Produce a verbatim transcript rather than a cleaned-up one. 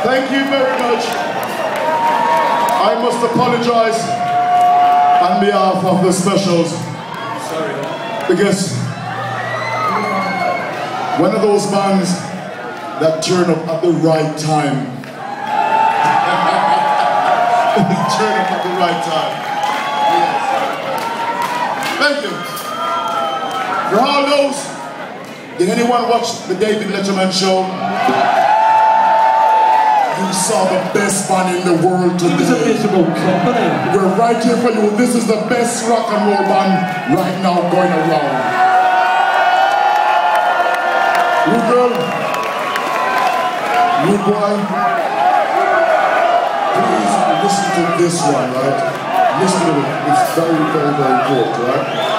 Thank you very much. I must apologize on behalf of the specials. Sorry. Because one of those bands that turn up at the right time. Turn up at the right time. Yes. Thank you. For all those, did anyone watch the David Letterman show? You saw the best band in the world today. It was a miserable company. We're right here for you. This is the best rock and roll band right now going around. You girl, you boy, please listen to this one, right? Listen to it. It's very, very, very good, right?